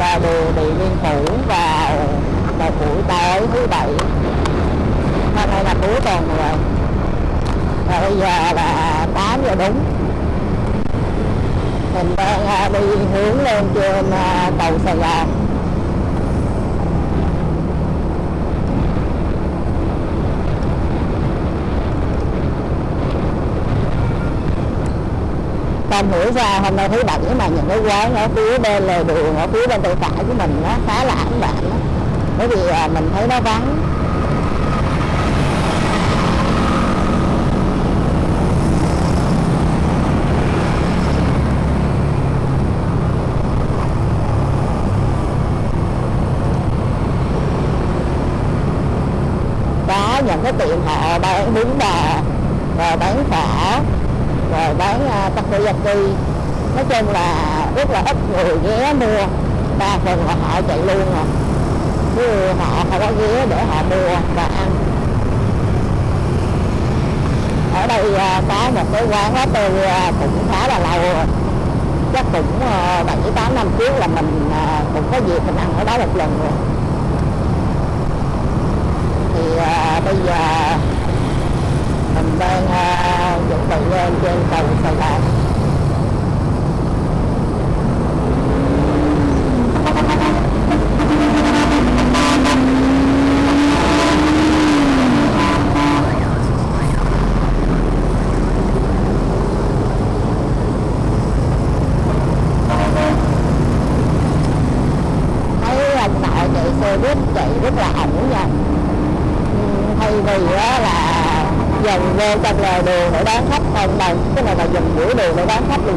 là đường Điện Biên Phủ vào một buổi tối thứ bảy. Hôm nay là cuối tuần rồi. Và bây giờ là 8 giờ đúng. Mình đang đi hướng lên trên cầu Sài Gòn. Không hiểu ra hôm nay thứ bảy mà những cái quán ở phía bên lề đường, ở phía bên tay phải của mình nó khá là ảm đạm đó. Bởi vì mình thấy nó vắng. Có những cái tiệm họ bán bún bò, rồi bán phở, rồi bán takoyaki. Nói chung là rất là ít người ghé mua, đa phần là họ chạy luôn rồi, chứ họ không có ghé để họ mua và ăn. Ở đây có một cái quán đó tôi cũng khá là lâu rồi, chắc cũng 7-8 năm trước là mình cũng có dịp mình ăn ở đó một lần rồi. Thì bây giờ mình đang chuẩn bị lên trên cầu Sài Gòn. Thấy anh nội chạy xe buýt chạy rất là ổn nha. Thay vì là dần vô trong lề đường để đón khách, không đâu, cái này là dần giữa đường để đón khách luôn.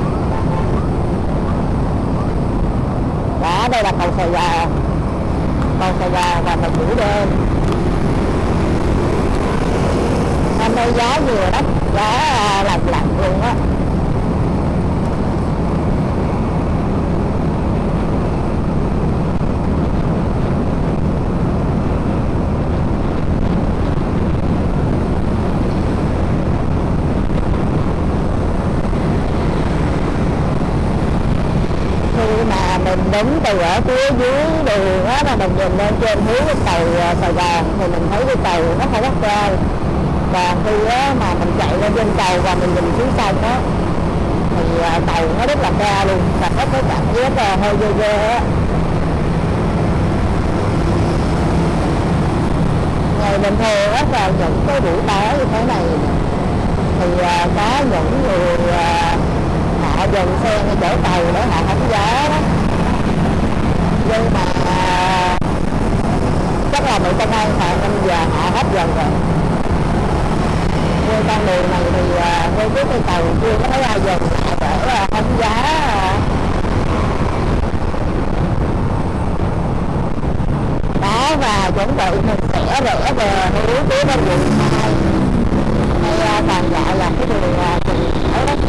Đó, đây là cầu Sài Gòn. Cầu Sài Gòn và một buổi đêm. Hôm nay giá nhiều lắm, giá lặng luôn á. Mình đứng từ ở phía dưới đường á, mà mình nhìn lên trên hướng cái cầu Sài Gòn thì mình thấy cái cầu nó không có cao. Và khi á, mà mình chạy lên trên cầu và mình nhìn xuống sông á, thì cầu nó rất là cao luôn, và có cái cảm giác hơi ghê ghê á. Ngày bình thường á, vào những cái buổi tối như thế này thì có những người họ dừng xe ngay chỗ cầu để họ hóng gió đó. Nhưng mà chắc là bị công an phạt nên giờ họ hết dần rồi. Trên con đường này thì ngay trước cây cầu chưa có thấy ai dừng để hóng gió. Đó, và chuẩn bị mình sẽ rẽ về hướng phía bên quận 2. Hay còn gọi là cái đường Trần Hảo đó.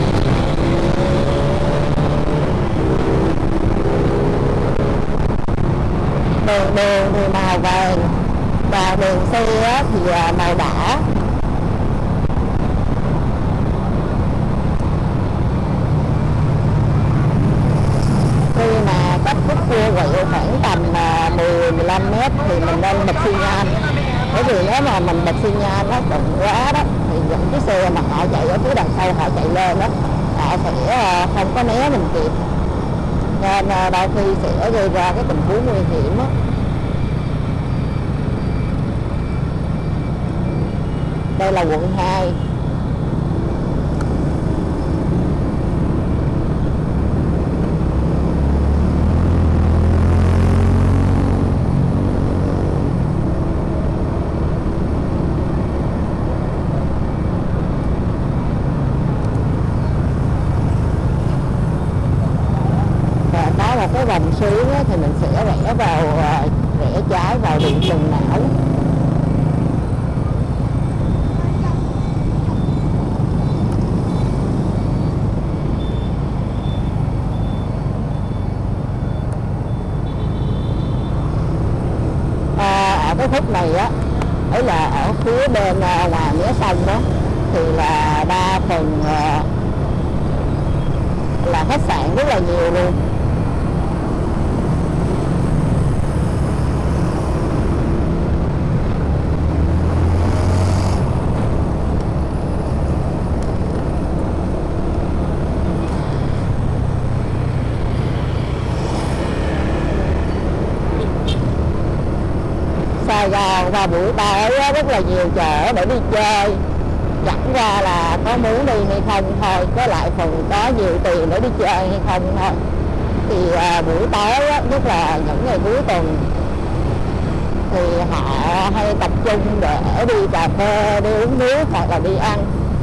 Đường thì màu vàng và đường xe thì màu đỏ. Khi mà cách khúc cua quẹo khoảng tầm 10-15 mét thì mình nên bật xi nhan. Bởi vì nếu mà mình bật xi nhan nó chậm quá đó thì những cái xe mà họ chạy ở phía đằng sau họ chạy lên đó, họ sẽ không có né mình kịp, nên đôi khi sẽ gây ra cái tình huống nguy hiểm đó. Đây là quận 2. Và đó là cái vòng xuyến thì mình sẽ rẽ trái vào điện Trần Não. Cái khúc này á, ấy là ở phía bên ngoài mé sông đó thì là đa phần là khách sạn rất là nhiều luôn. và buổi tối rất là nhiều chỗ để đi chơi, chẳng qua là có muốn đi hay không thôi, có lại phần có nhiều tiền để đi chơi hay không thôi. Thì buổi tối nhất là những ngày cuối tuần thì họ hay tập trung để đi cà phê, đi uống nước hoặc là đi ăn.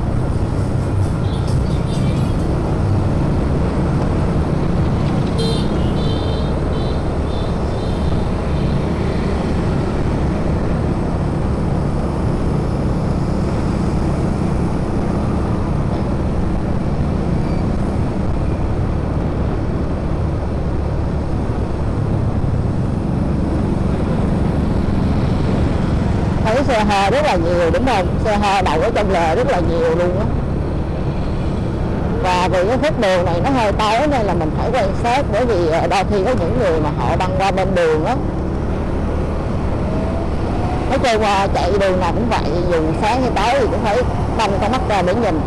Thấy xe hơi rất là nhiều đúng không? Xe hơi đậu ở trong lề rất là nhiều luôn á. Và vì cái khúc đường này nó hơi tối nên là mình phải quan sát, bởi vì đôi khi có những người mà họ băng qua bên đường á. Nói chung chạy đường nào cũng vậy, dù sáng hay tối thì cũng phải băng cái mắt ra để nhìn.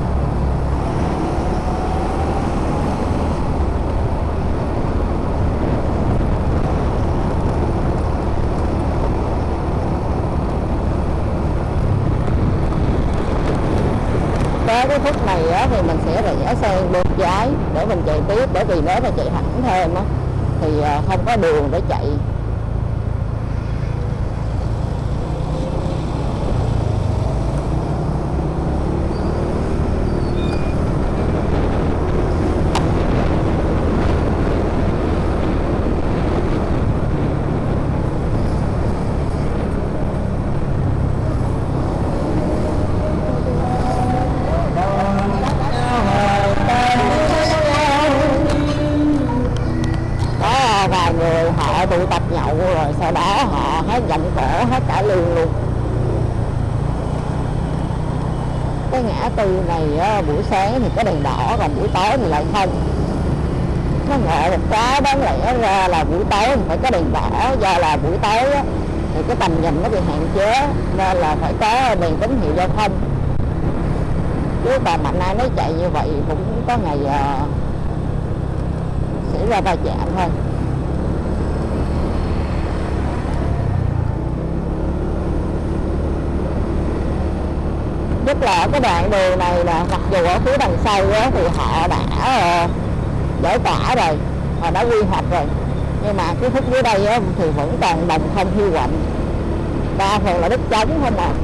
Tới cái khúc này á, thì mình sẽ rẽ sang bên trái để mình chạy tiếp, bởi vì nếu mà chạy thẳng thêm á, thì không có đường để chạy. Tụ tập nhậu rồi sau đó họ hết giọng cổ hết cả lương luôn. Cái ngã tư này á, buổi sáng thì có đèn đỏ, còn buổi tối thì lại không. Nó ngộ một cái đáng lẽ ra là buổi tối thì phải có đèn đỏ, do là buổi tối á, thì cái tầm nhìn nó bị hạn chế nên là phải có đèn tín hiệu giao thông. Chứ còn mạnh ai nói chạy như vậy cũng có ngày xảy ra va chạm thôi. Nhất là cái đoạn đường này là mặc dù ở phía đằng sau á, thì họ đã giải tỏa rồi, họ đã quy hoạch rồi, nhưng mà cái khúc dưới đây á, thì vẫn còn đồng không hiu quạnh, đa phần là đất trống không à.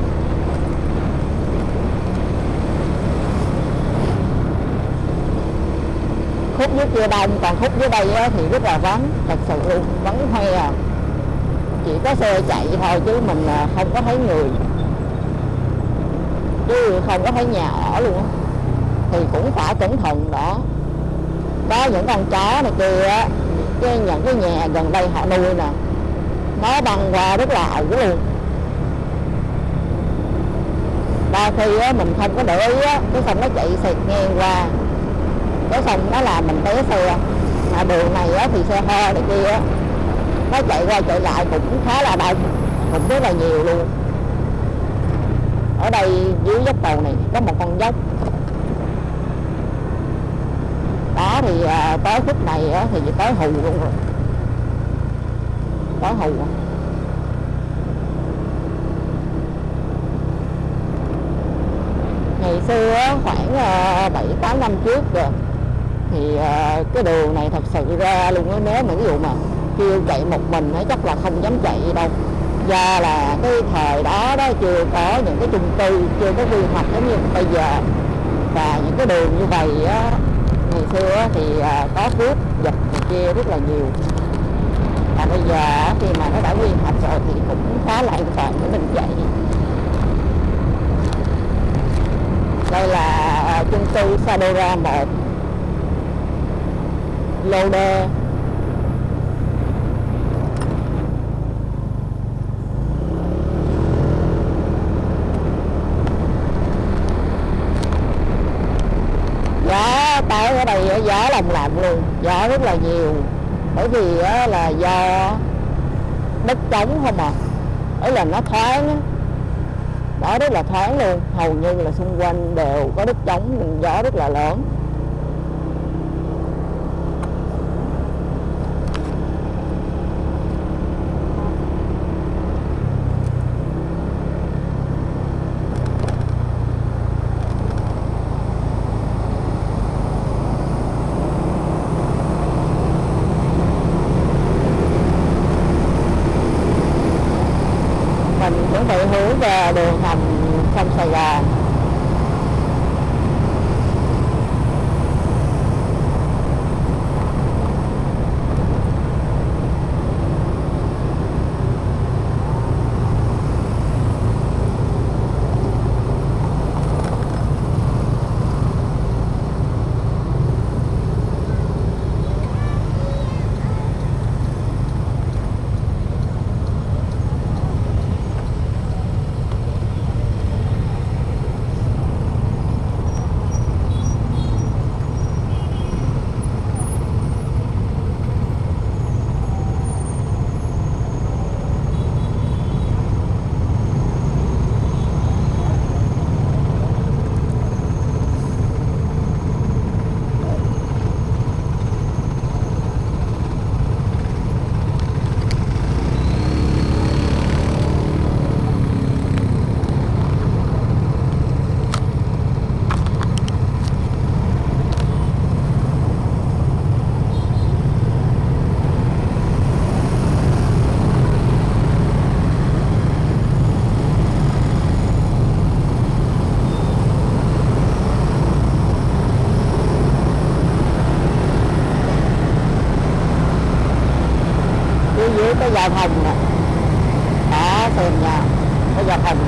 Khúc dưới kia đông, còn khúc dưới đây á, thì rất là vắng, thật sự luôn, vắng hoe à. Chỉ có xe chạy thôi chứ mình không có thấy người, chứ không có thấy nhà ở luôn á. Thì cũng phải cẩn thận đó. Có những con chó này kia á, những cái nhà gần đây họ nuôi nè, nó băng qua rất là ẩu luôn. Đôi khi á, mình không có để ý á, cái xong nó chạy xẹt ngang qua, cái xong nó làm mình té xe. Mà đường này á, thì xe hơi này kia á, nó chạy qua chạy lại cũng khá là đông, cũng rất là nhiều luôn. Ở đây dưới dốc cầu này có một con dốc đó, thì tới phút này á, thì tới hù luôn rồi, tới hù. Ngày xưa á, khoảng 7-8 năm trước rồi thì cái đường này thật sự ra luôn á, nếu mà ví dụ mà kêu chạy một mình á, chắc là không dám chạy đâu, do là cái thời đó chưa có những cái chung cư, chưa có quy hoạch giống như bây giờ. Và những cái đường như vậy á, ngày xưa á, thì có cướp giật này kia rất là nhiều. Và bây giờ khi mà nó đã quy hoạch rồi thì cũng khá là an toàn để mình chạy. Đây là chung cư Sadora 1 lô D. Gió tới ở đây gió lồng lộng luôn, gió rất là nhiều, bởi vì là do đất trống không à, ấy là nó thoáng đó, rất là thoáng luôn, hầu như là xung quanh đều có đất trống nên gió rất là lớn. về đường hầm sông Sài Gòn. Dưới cái giao thông nè, đó xem nha, cái giao thông.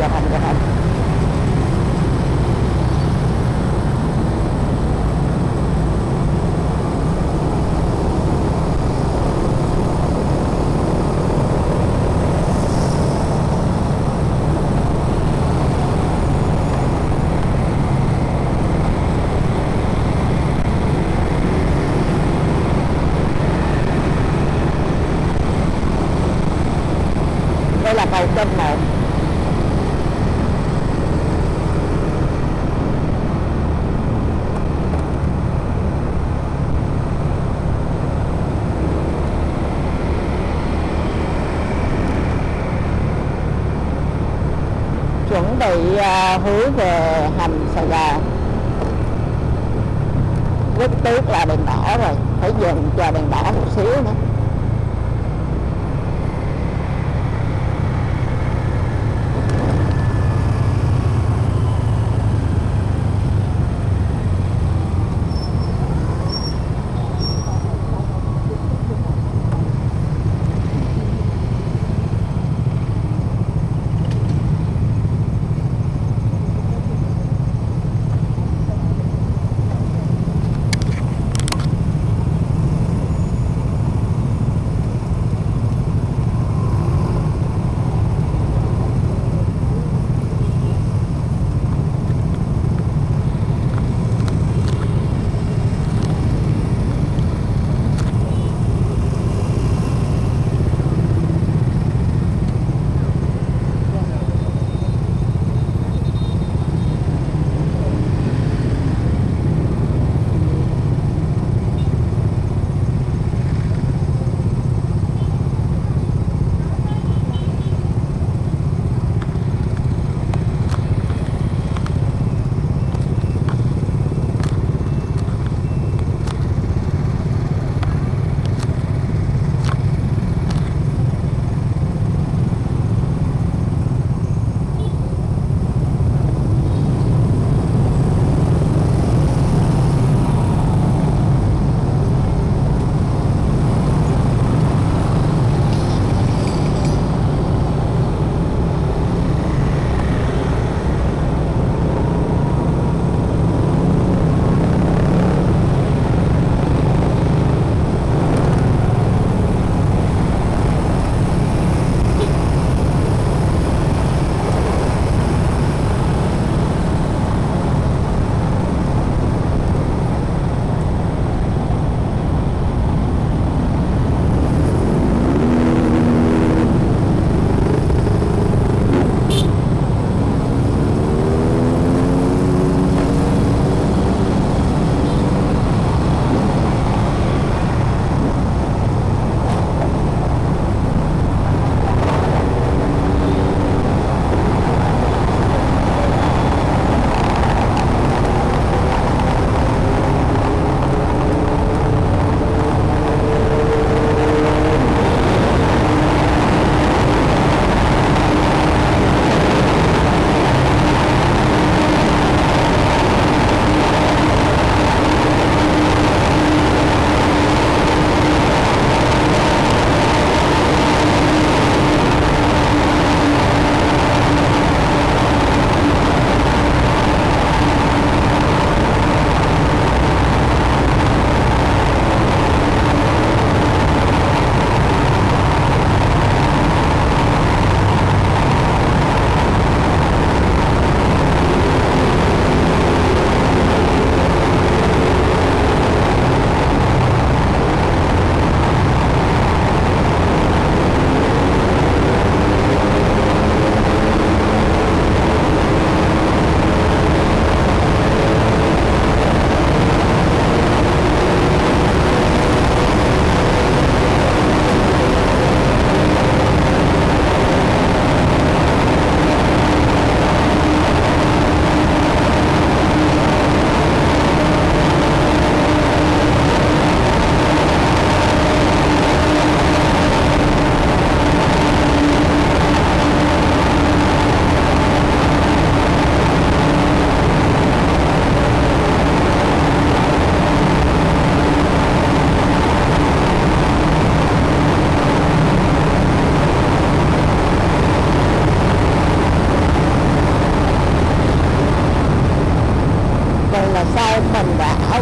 Đây là cầu Kênh 1. Chuẩn bị hướng về hầm Sài Gòn. Rất tiếc là đèn đỏ rồi, phải dừng chờ đèn đỏ một xíu nữa.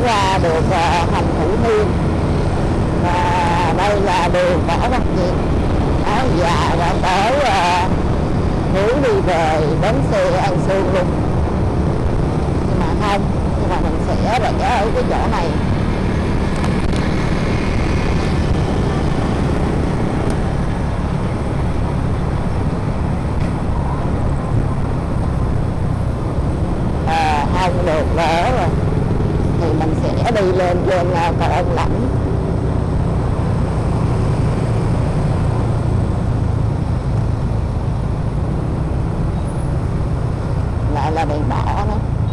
qua được hầm Thủ Thiêm, và đây là đường Võ Văn Kiệt đó, và đã tới hướng đi về bến xe An Sương luôn. Nhưng mà không, nhưng mà mình sẽ rẽ ở cái chỗ này. Không được lỡ rồi thì mình sẽ đi lên trên cầu Ông Lãnh. Lại là đèn đỏ đó.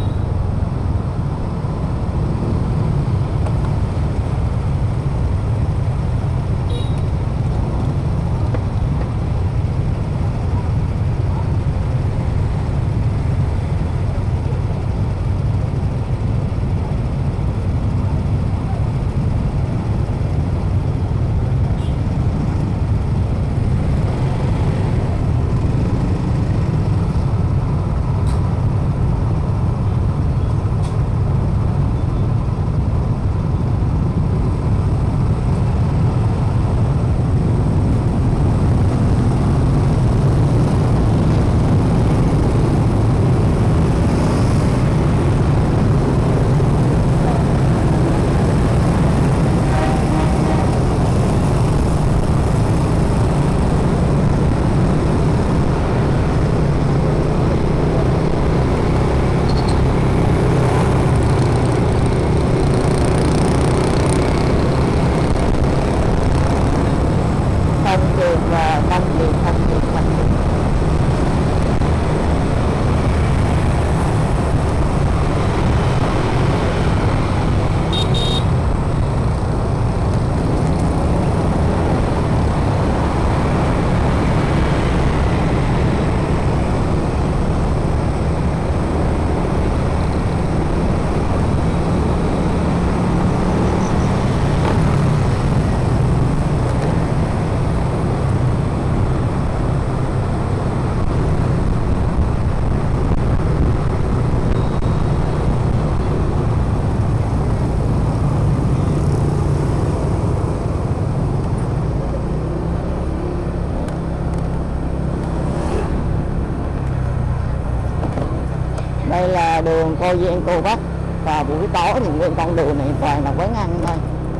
Đây là đường Cô Giang Cô Bắc, và buổi tối thì nguyên con đường này toàn là quán ăn thôi.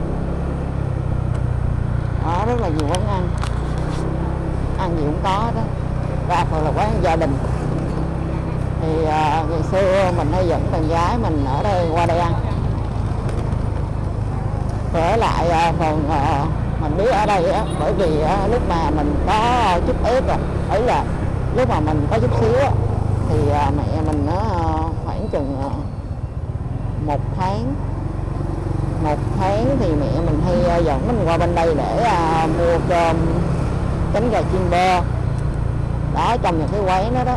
Đó, rất là nhiều quán ăn gì cũng có đó, đa phần là quán gia đình. Thì ngày xưa mình hay dẫn bạn gái mình ở đây qua đây ăn. Với lại phần mình biết ở đây á, bởi vì lúc mà mình có chút ép rồi, ấy là lúc mà mình có chút xíu á, thì mẹ mình khoảng chừng một tháng thì mẹ mình hay dẫn mình qua bên đây để mua cơm, cánh gà chiên bơ đó, trong những cái quán đó đó.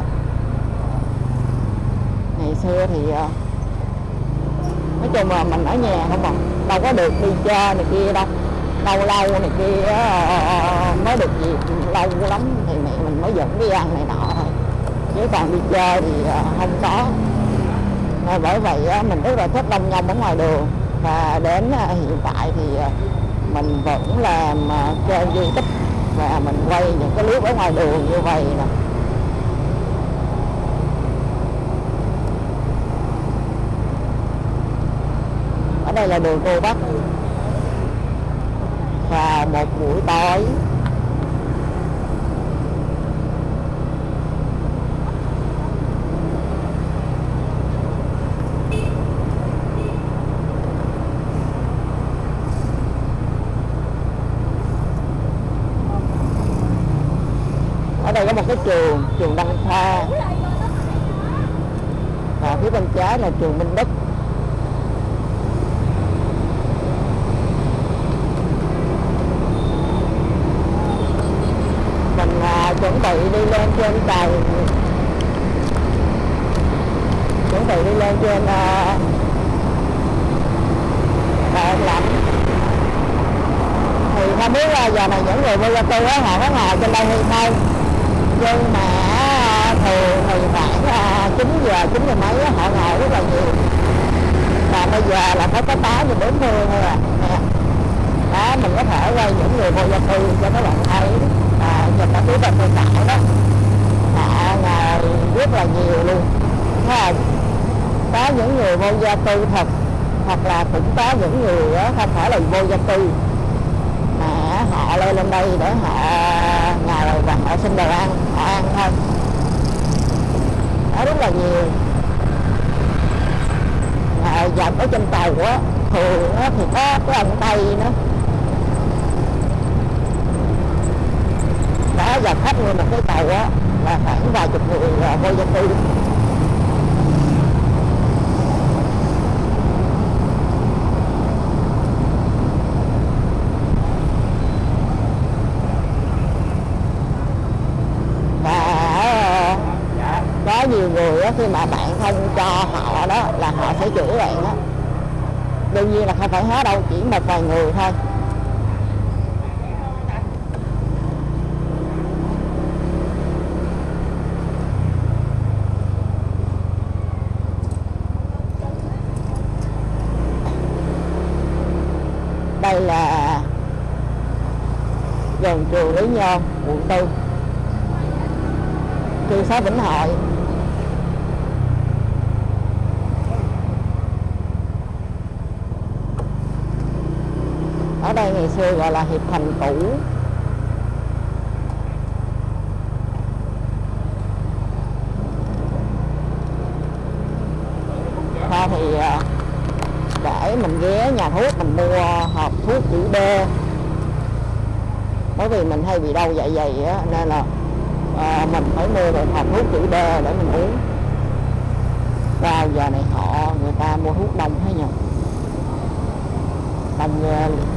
Ngày xưa thì nói chung là mình ở nhà không à, đâu có được đi chơi này kia đâu, lâu lâu này kia mới được gì, lâu lắm thì mẹ mình mới dẫn đi ăn này nọ thôi, chứ còn đi chơi thì không có. Bởi vậy mình rất là thích đông nhông ở ngoài đường, và đến hiện tại thì mình vẫn làm trên YouTube và mình quay những cái clip ở ngoài đường như vậy nè. Ở đây là đường Cô Bắc, và một buổi tối ở đây có một cái trường Đăng Khoa, và phía bên trái là trường Minh Đức. Mình chuẩn bị đi lên trên cầu, chuẩn bị đi lên trên cầu Lãnh. Thì không biết là giờ này những người vô gia cư họ có ngồi trên đây hay không, nhưng mà thường thì khoảng 9 giờ mấy họ ngồi rất là nhiều, và bây giờ là có 8 giờ 40 thôi à. Đó, mình có thể quay những người vô gia cư cho các bạn thấy. Nhìn ở phía bên bên phải đó, là rất là nhiều luôn. Thế là có những người vô gia cư thật, hoặc là cũng có những người đó không phải là vô gia cư mà họ lên đây để họ ngồi và họ xin đồ ăn, họ ăn thôi. Đó, rất là nhiều. Dọc ở trên tàu á, thường á, thì có cái ông Tây nữa. Đó, dọc khách nguyên một cái tàu á là khoảng vài chục người vô gia cư. Có nhiều người á, khi mà bạn không cho họ đó là họ sẽ chửi bạn đó. Đương nhiên là không phải hết đâu, chỉ một vài người thôi. Đây là gần trường Lý Nhơn, quận 4, cư xá Vĩnh Hội. Ở đây ngày xưa gọi là Hiệp Thành cũ. Thôi thì để mình ghé nhà thuốc mình mua hộp thuốc chữ D, bởi vì mình hay bị đau dạ dày á, nên là mình phải mua một hộp thuốc chữ D để mình uống. Vào giờ này người ta mua thuốc đông thấy nhỉ, đông ghê luôn.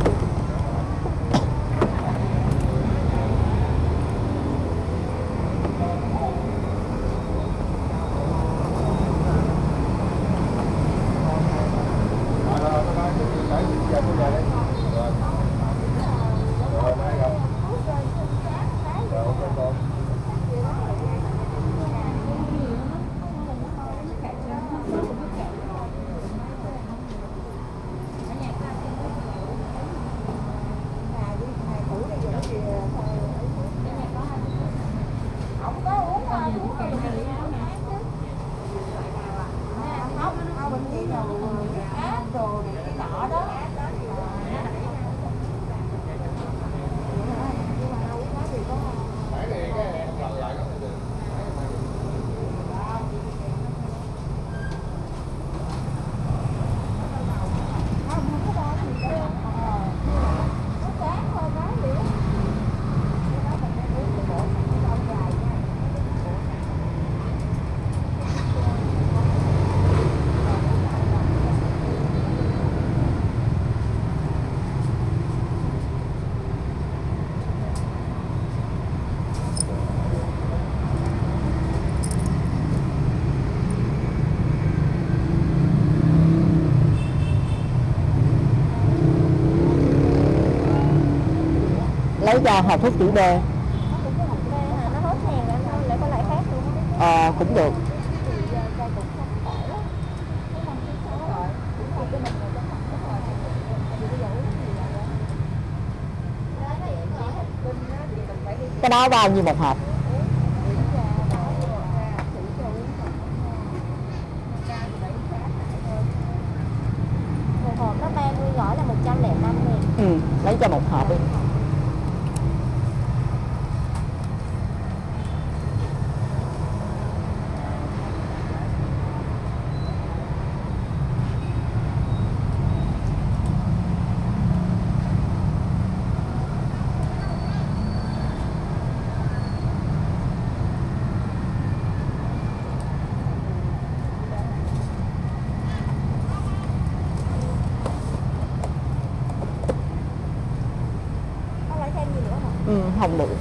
Lấy ra hộp thuốc chữ D. Cũng được. Cái đó bao nhiêu một hộp? Một hộp nó 30 gói là 105.000. Lấy cho một hộp đi. Không được.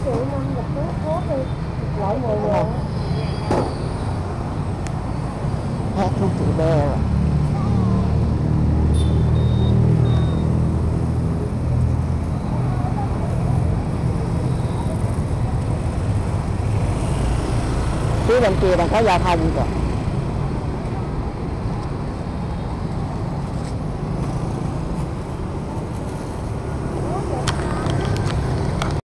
triệu năm một thuốc thuốc đi, loại 10 ngàn. Hết thuốc trị bê rồi. Phía bên kia đang có giao thông rồi.